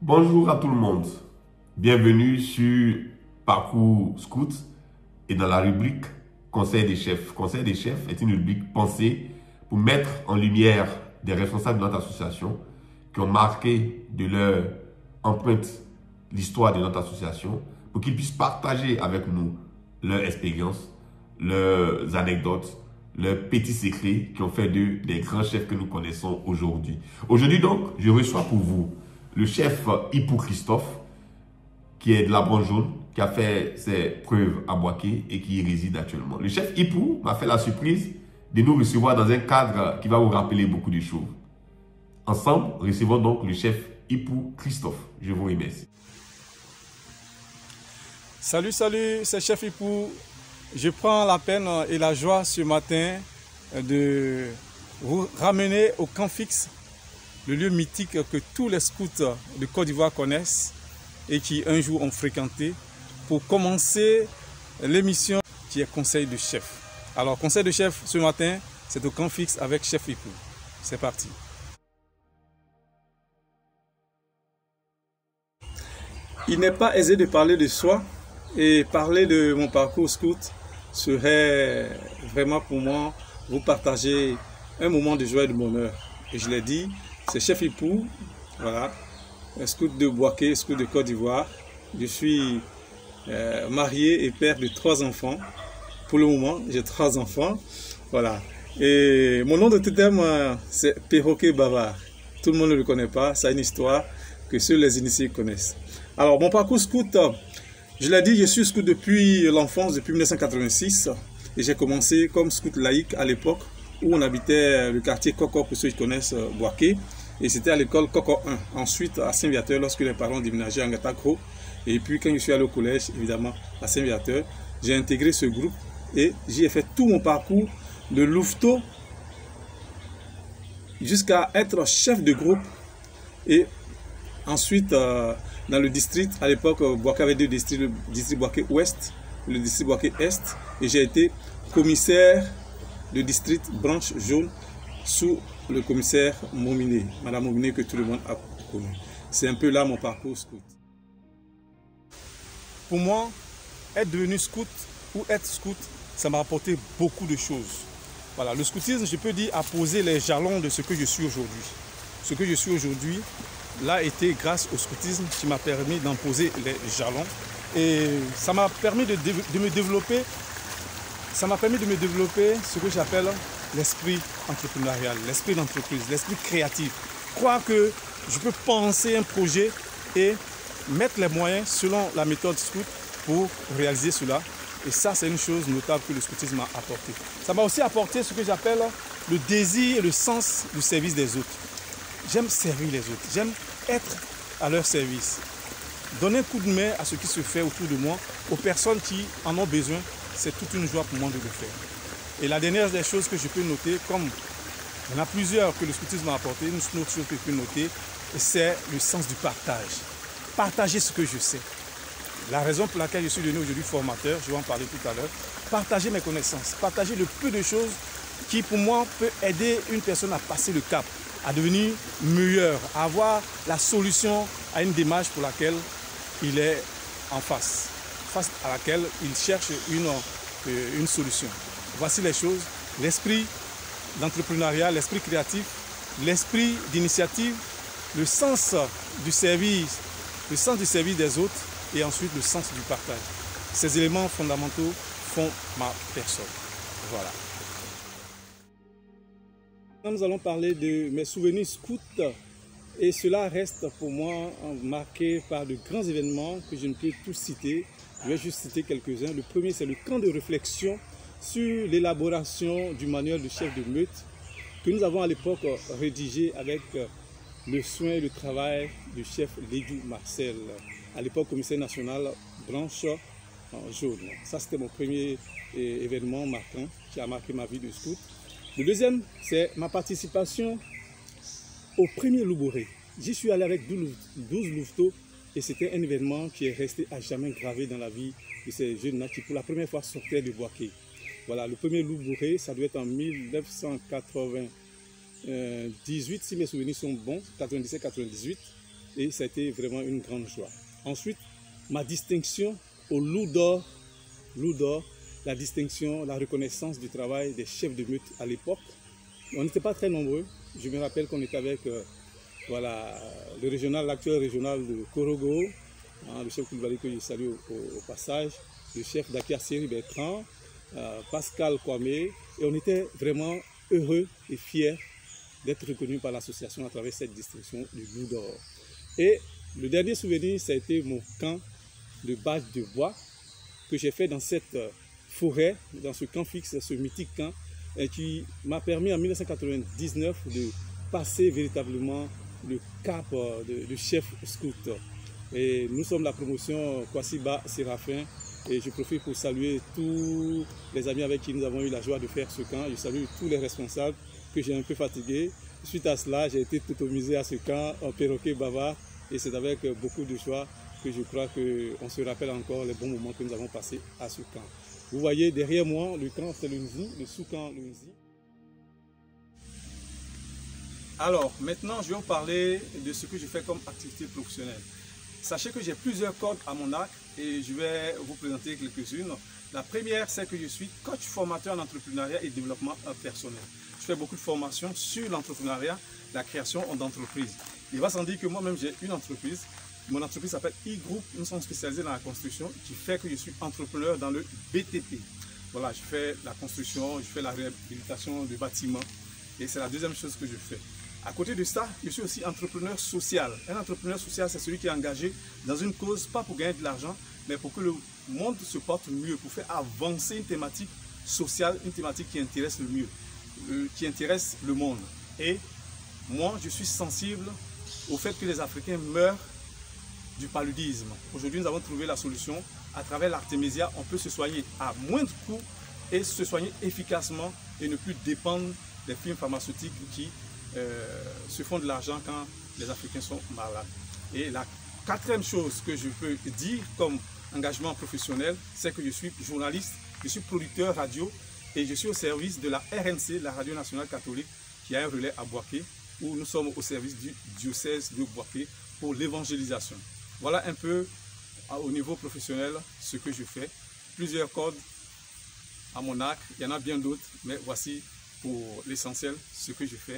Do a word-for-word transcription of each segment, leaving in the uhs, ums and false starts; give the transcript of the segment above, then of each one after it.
Bonjour à tout le monde, bienvenue sur Parcours Scout et dans la rubrique Conseil des chefs. Conseil des chefs est une rubrique pensée pour mettre en lumière des responsables de notre association qui ont marqué de leur empreinte l'histoire de notre association pour qu'ils puissent partager avec nous leur expérience, leurs anecdotes, leurs petits secrets qui ont fait d'eux des grands chefs que nous connaissons aujourd'hui. Aujourd'hui donc, je reçois pour vous le chef Ipou Christophe, qui est de la branche jaune, qui a fait ses preuves à Boaké et qui y réside actuellement. Le chef Ipou m'a fait la surprise de nous recevoir dans un cadre qui va vous rappeler beaucoup de choses. Ensemble, recevons donc le chef Ipou Christophe. Je vous remercie. Salut, salut, c'est chef Ipou. Je prends la peine et la joie ce matin de vous ramener au camp fixe, le lieu mythique que tous les scouts de Côte d'Ivoire connaissent et qui un jour ont fréquenté, pour commencer l'émission qui est Conseil de chef. Alors, Conseil de chef ce matin, c'est au camp fixe avec chef Ipou. C'est parti. Il n'est pas aisé de parler de soi, et parler de mon parcours scout serait vraiment pour moi vous partager un moment de joie et de bonheur. Et je l'ai dit, c'est chef Ipou, voilà, un scout de Boaké, scout de Côte d'Ivoire. Je suis euh, marié et père de trois enfants. Pour le moment, j'ai trois enfants, voilà. Et mon nom de totem, euh, c'est Perroquet Bavard. Tout le monde ne le connaît pas, ça a une histoire que seuls les initiés connaissent. Alors, mon parcours scout, je l'ai dit, je suis scout depuis l'enfance, depuis mille neuf cent quatre-vingt-six. Et j'ai commencé comme scout laïque à l'époque où on habitait le quartier Coco, pour ceux qui connaissent Boaké. Et c'était à l'école Coco un. Ensuite, à Saint-Viateur, lorsque les parents déménageaient à Ngatakro. Et puis, quand je suis allé au collège, évidemment, à Saint-Viateur, j'ai intégré ce groupe et j'y ai fait tout mon parcours de louveteau jusqu'à être chef de groupe. Et ensuite, euh, dans le district, à l'époque, Boaké avait deux districts, le district Boaké Ouest, le district Boaké Est, et j'ai été commissaire de district branche jaune sous le commissaire Mominé, Madame Mominé que tout le monde a connu. C'est un peu là mon parcours scout. Pour moi, être devenu scout ou être scout, ça m'a apporté beaucoup de choses. Voilà, le scoutisme, je peux dire, a posé les jalons de ce que je suis aujourd'hui. Ce que je suis aujourd'hui, l'a été grâce au scoutisme qui m'a permis d'en poser les jalons. Et ça m'a permis de, de me développer, ça m'a permis de me développer ce que j'appelle l'esprit entrepreneurial, l'esprit d'entreprise, l'esprit créatif. Croire que je peux penser un projet et mettre les moyens selon la méthode scout pour réaliser cela. Et ça, c'est une chose notable que le scoutisme m'a apporté. Ça m'a aussi apporté ce que j'appelle le désir et le sens du service des autres. J'aime servir les autres, j'aime être à leur service. Donner un coup de main à ce qui se fait autour de moi, aux personnes qui en ont besoin, c'est toute une joie pour moi de le faire. Et la dernière des choses que je peux noter, comme il y en a plusieurs que le scoutisme m'a apporté, une autre chose que je peux noter, c'est le sens du partage. Partager ce que je sais. La raison pour laquelle je suis devenu aujourd'hui formateur, je vais en parler tout à l'heure, partager mes connaissances, partager le peu de choses qui pour moi peut aider une personne à passer le cap, à devenir meilleur, à avoir la solution à une démarche pour laquelle il est en face, face à laquelle il cherche une, une solution. Voici les choses, l'esprit d'entrepreneuriat, l'esprit créatif, l'esprit d'initiative, le sens du service, le sens du service des autres et ensuite le sens du partage. Ces éléments fondamentaux font ma personne. Voilà. Nous allons parler de mes souvenirs scouts et cela reste pour moi marqué par de grands événements que je ne peux tous citer. Je vais juste citer quelques-uns. Le premier, c'est le camp de réflexion sur l'élaboration du manuel de chef de meute que nous avons à l'époque rédigé avec le soin et le travail du chef Lédou Marcel, à l'époque commissaire national branche jaune. Ça, c'était mon premier événement marquant qui a marqué ma vie de scout. Le deuxième, c'est ma participation au premier Louboré. J'y suis allé avec douze louveteaux et c'était un événement qui est resté à jamais gravé dans la vie de ces jeunes-là qui pour la première fois sortaient de Boaké. Voilà, le premier Louboré, ça doit être en mille neuf cent quatre-vingt-dix-huit, si mes souvenirs sont bons, quatre-vingt-dix-sept quatre-vingt-dix-huit. et ça a été vraiment une grande joie. Ensuite, ma distinction au Loup d'Or, Loup d'Or, la distinction, la reconnaissance du travail des chefs de meute à l'époque. On n'était pas très nombreux. Je me rappelle qu'on était avec euh, voilà, le régional, l'actuel régional de Korogo, hein, le chef Koulibaly que je salue au, au, au passage, le chef d'Akia Seri Bertrand, euh, Pascal Kwame, et on était vraiment heureux et fiers d'être reconnus par l'association à travers cette distinction du Loup d'Or. Et le dernier souvenir, ça a été mon camp de bâche de bois que j'ai fait dans cette forêt, dans ce camp fixe, ce mythique camp, et qui m'a permis en mille neuf cent quatre-vingt-dix-neuf de passer véritablement le cap de, de chef scout. Et nous sommes la promotion Kwasiba Séraphin, et je profite pour saluer tous les amis avec qui nous avons eu la joie de faire ce camp. Je salue tous les responsables que j'ai un peu fatigués. Suite à cela, j'ai été automisé à ce camp en perroquet bavard, et c'est avec beaucoup de joie que je crois qu'on se rappelle encore les bons moments que nous avons passés à ce camp. Vous voyez derrière moi, le camp c'est le Nzi, le sous-camp le Nzi. Alors maintenant, je vais vous parler de ce que je fais comme activité professionnelle. Sachez que j'ai plusieurs cordes à mon arc et je vais vous présenter quelques-unes. La première, c'est que je suis coach formateur en entrepreneuriat et développement personnel. Je fais beaucoup de formations sur l'entrepreneuriat, la création d'entreprises. Il va sans dire que moi-même j'ai une entreprise. Mon entreprise s'appelle E-Group. Nous sommes spécialisés dans la construction, qui fait que je suis entrepreneur dans le B T P. Voilà, je fais la construction, je fais la réhabilitation de bâtiments et c'est la deuxième chose que je fais. À côté de ça, je suis aussi entrepreneur social. Un entrepreneur social, c'est celui qui est engagé dans une cause, pas pour gagner de l'argent, mais pour que le monde se porte mieux, pour faire avancer une thématique sociale, une thématique qui intéresse le mieux, euh, qui intéresse le monde. Et moi, je suis sensible au fait que les Africains meurent du paludisme. Aujourd'hui, nous avons trouvé la solution. À travers l'Artemisia, on peut se soigner à moindre coût et se soigner efficacement et ne plus dépendre des firmes pharmaceutiques qui euh, se font de l'argent quand les Africains sont malades. Et la quatrième chose que je peux dire comme engagement professionnel, c'est que je suis journaliste, je suis producteur radio et je suis au service de la R N C, la Radio Nationale Catholique, qui a un relais à Boaké, où nous sommes au service du diocèse de Boaké pour l'évangélisation. Voilà un peu au niveau professionnel ce que je fais. Plusieurs cordes à mon arc, il y en a bien d'autres, mais voici pour l'essentiel ce que je fais.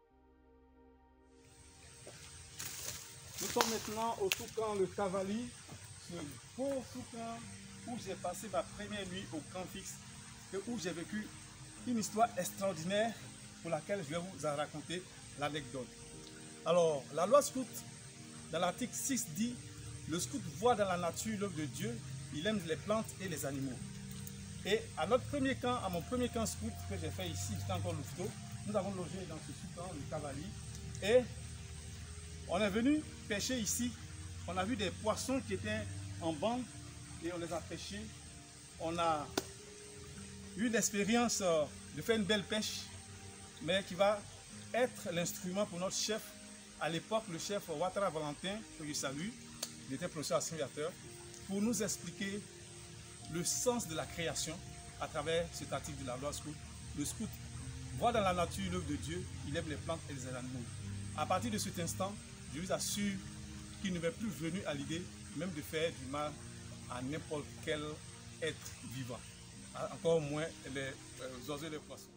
Nous sommes maintenant au sous-camp Le Cavali, ce beau sous-camp où j'ai passé ma première nuit au camp fixe et où j'ai vécu une histoire extraordinaire pour laquelle je vais vous en raconter l'anecdote. Alors, la loi scout, dans l'article six dit: le scout voit dans la nature l'œuvre de Dieu, il aime les plantes et les animaux. Et à notre premier camp, à mon premier camp scout que j'ai fait ici, j'étais encore louveteau, nous avons logé dans ce sous-camp, le Cavali, et on est venu pêcher ici. On a vu des poissons qui étaient en bande et on les a pêchés. On a eu l'expérience de faire une belle pêche, mais qui va être l'instrument pour notre chef. À l'époque, le chef Ouattara Valentin, que je salue, il était professeur assimilateur, pour nous expliquer le sens de la création à travers cet article de la loi scout. Le scout voit dans la nature l'œuvre de Dieu, il aime les plantes et les animaux. À partir de cet instant, je vous assure qu'il ne m'est plus venu à l'idée même de faire du mal à n'importe quel être vivant, encore moins les oiseaux et les poissons.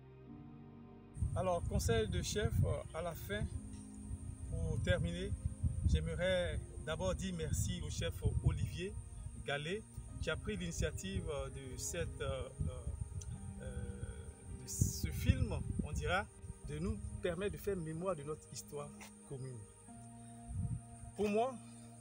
Alors, conseil de chef, à la fin, pour terminer, j'aimerais d'abord dire merci au chef Olivier Gallet qui a pris l'initiative de, cette, euh, euh, de ce film, on dira, de nous permettre de faire mémoire de notre histoire commune. Pour moi,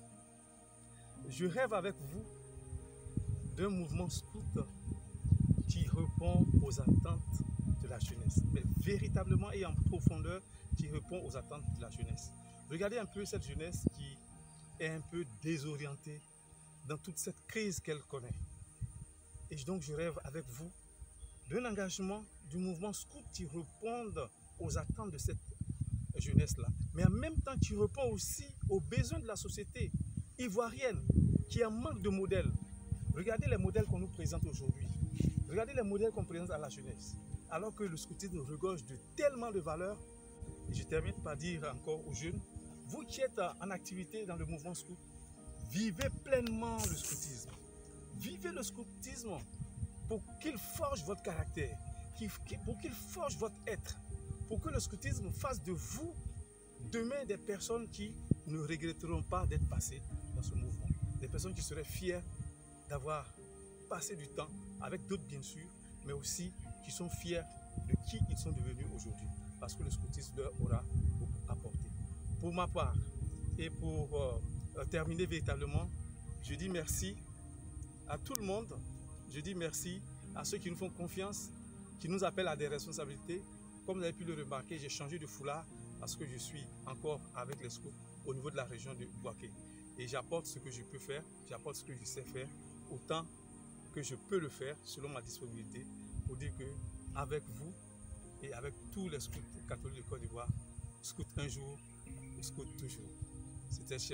je rêve avec vous d'un mouvement scout qui répond aux attentes de la jeunesse, mais véritablement et en profondeur qui répond aux attentes de la jeunesse. Regardez un peu cette jeunesse qui est un peu désorientée dans toute cette crise qu'elle connaît. Et donc je rêve avec vous d'un engagement du mouvement scout qui réponde aux attentes de cette jeunesse-là, mais en même temps qui répond aussi aux besoins de la société ivoirienne qui en manque de modèles. Regardez les modèles qu'on nous présente aujourd'hui. Regardez les modèles qu'on présente à la jeunesse. Alors que le scoutisme regorge de tellement de valeurs. Et je termine par dire encore aux jeunes, vous qui êtes en activité dans le mouvement scout, vivez pleinement le scoutisme. Vivez le scoutisme pour qu'il forge votre caractère, pour qu'il forge votre être, pour que le scoutisme fasse de vous demain des personnes qui ne regretteront pas d'être passées dans ce mouvement. Des personnes qui seraient fières d'avoir passé du temps avec d'autres bien sûr, mais aussi qui sont fiers de qui ils sont devenus aujourd'hui, parce que le scoutisme leur aura beaucoup apporté. Pour ma part, et pour euh, terminer véritablement, je dis merci à tout le monde, je dis merci à ceux qui nous font confiance, qui nous appellent à des responsabilités. Comme vous avez pu le remarquer, j'ai changé de foulard parce que je suis encore avec les scouts au niveau de la région de Bouaké. Et j'apporte ce que je peux faire, j'apporte ce que je sais faire, autant que je peux le faire selon ma disponibilité, pour dire que avec vous et avec tous les scouts catholiques de Côte d'Ivoire, scout un jour, scout toujours. C'était chef.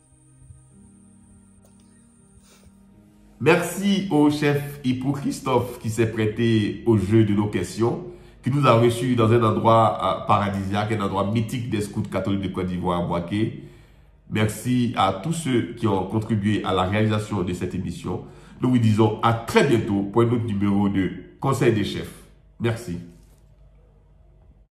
Merci au chef Hippo Christophe qui s'est prêté au jeu de nos questions, qui nous a reçus dans un endroit euh, paradisiaque, un endroit mythique des scouts catholiques de Côte d'Ivoire à Bouaké. Merci à tous ceux qui ont contribué à la réalisation de cette émission. Nous vous disons à très bientôt pour un autre numéro de Conseil des chefs. Merci.